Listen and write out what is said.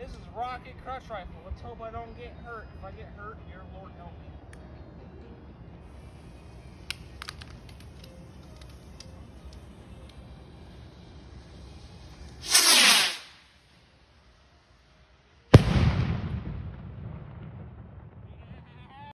This is Rocket Crush Rifle. Let's hope I don't get hurt. If I get hurt, dear Lord help me.